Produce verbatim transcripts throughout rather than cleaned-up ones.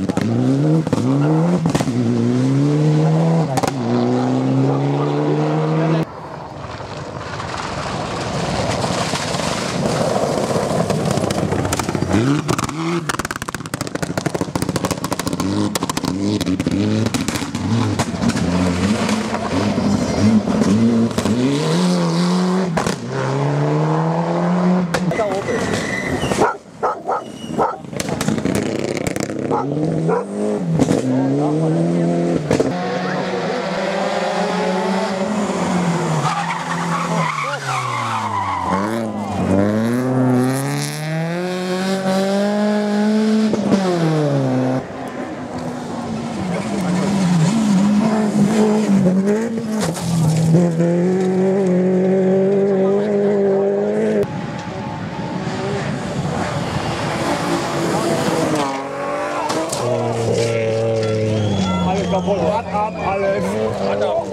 Voll Rad ab, alles. Rad ab.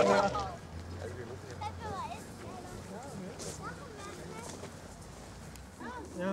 Ja.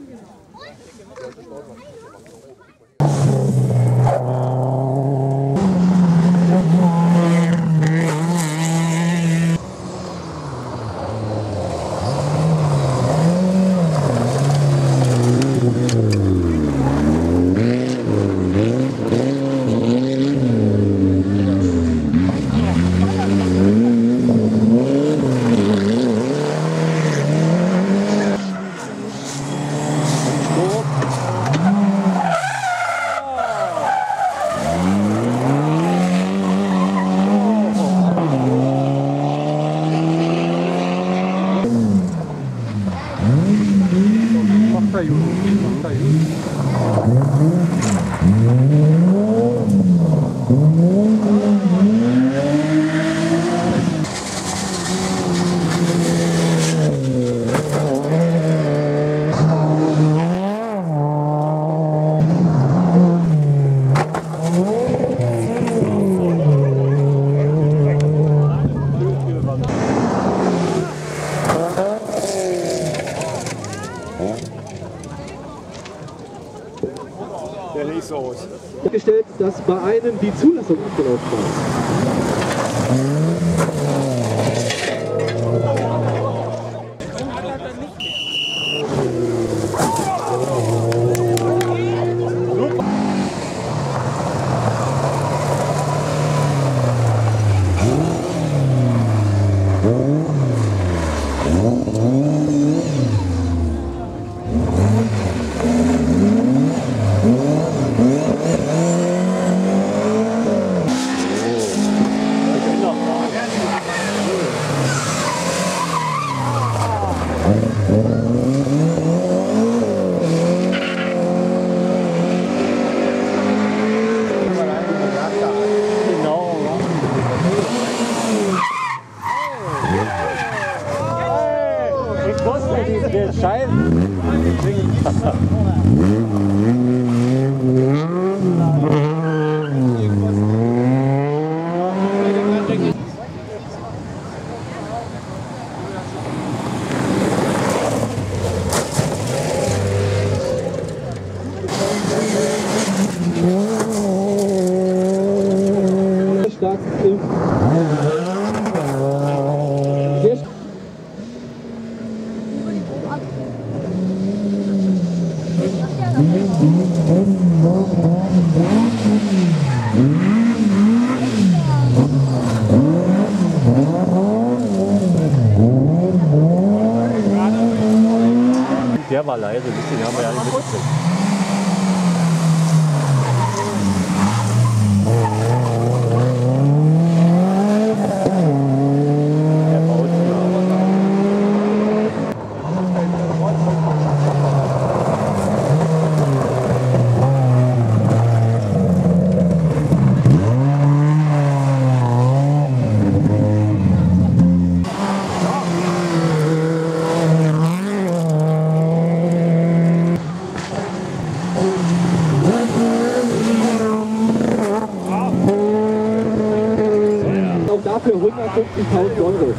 Der nicht so aus. Gestellt, dass bei einem die Zulassung abgelaufen war. Stark im Der war leise, deswegen haben wir ja nicht mitgekriegt. Dafür hundertfünfzigtausend Euro.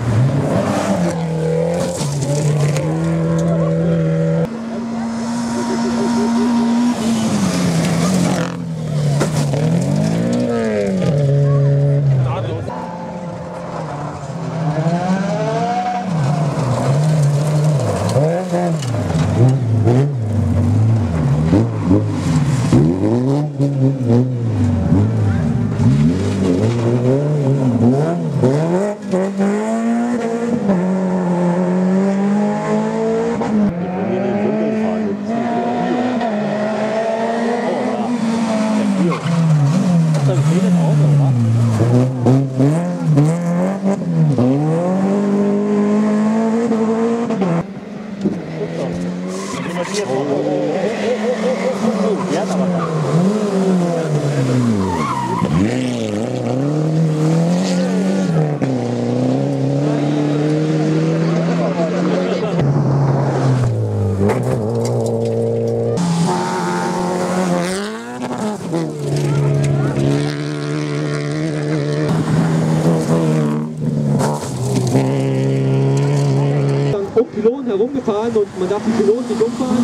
Pylonen herumgefahren und man darf die Pylonen nicht umfahren.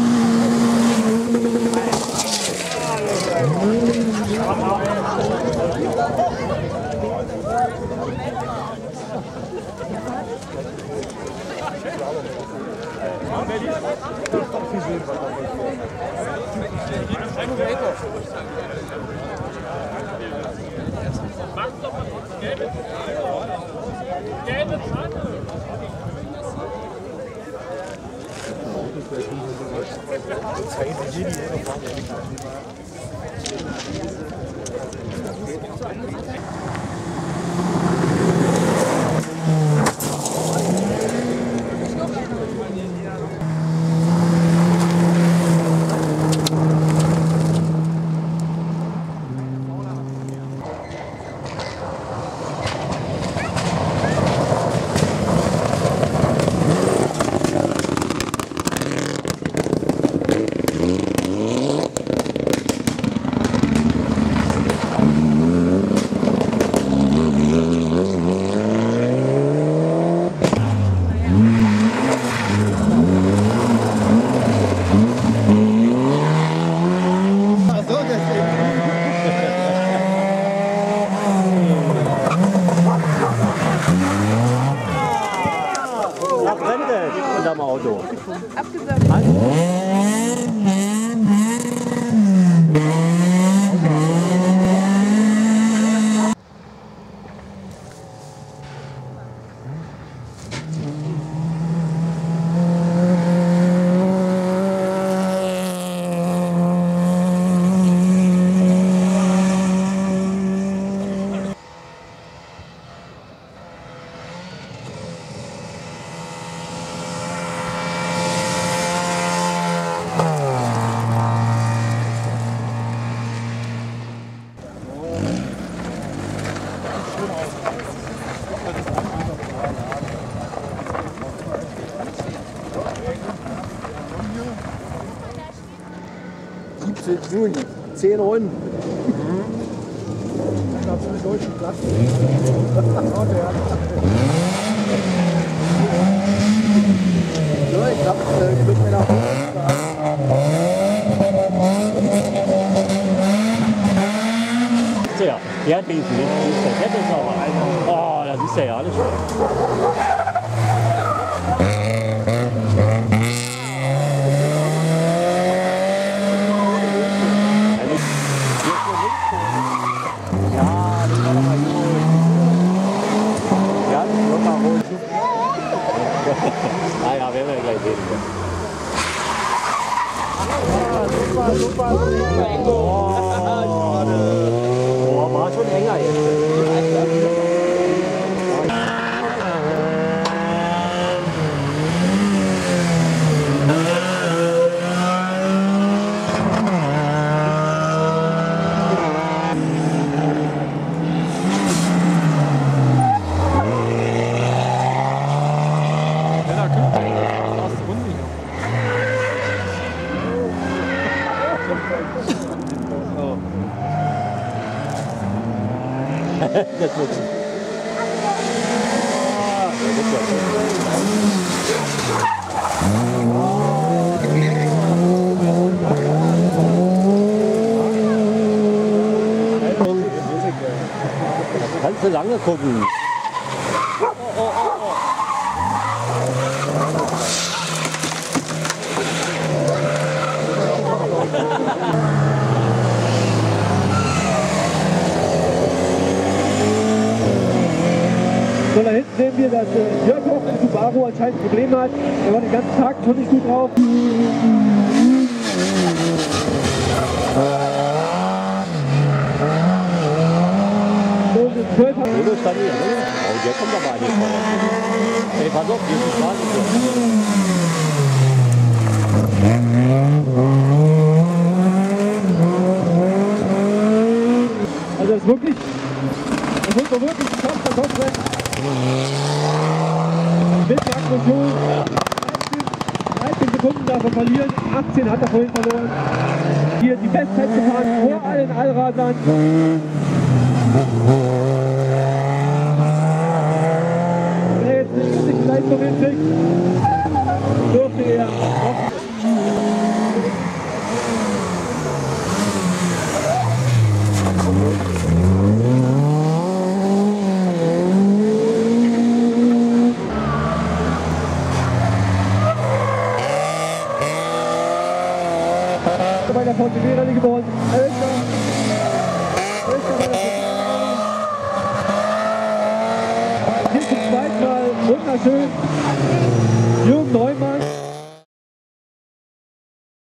Unterm Auto. Abgesagt. siebzehnten Juni, zehn Runden. Mhm. Ich glaube, für deutschen Platz. Ja, ich glaube, ich würde mir nach Ja, die hat wenigstens nicht. Das hätte es aber. Oh, das ist ja ja alles schön. Ah ja, werden wir gleich sehen. Super, super, super. Oh, oh, war schon enger jetzt. Das wird kannst du lange gucken. So, da hinten sehen wir, dass äh, Jörg auch im Subaru anscheinend Probleme hat. Er war den ganzen Tag schon nicht gut drauf. So, das zwölf hat Oder stand hier, oder? Oh, der kommt aber nicht vor. Ey, pass auf, hier ist die Straße. Also das ist wirklich, das muss man wirklich geschafft, der Kopfrennen. Mit der Aggression, dreizehn Sekunden darf er verlieren, achtzehn hat er vorhin verloren. Hier die Bestzeit gefahren, vor allen Allradlern. Wenn er jetzt nicht die Leistung hinkriegt, dürfte er noch. Bei der V T B Rallye gewonnen. Elster. Elster bei der V T B. Hier zum zweiten Mal wunderschön. Jürgen Neumann.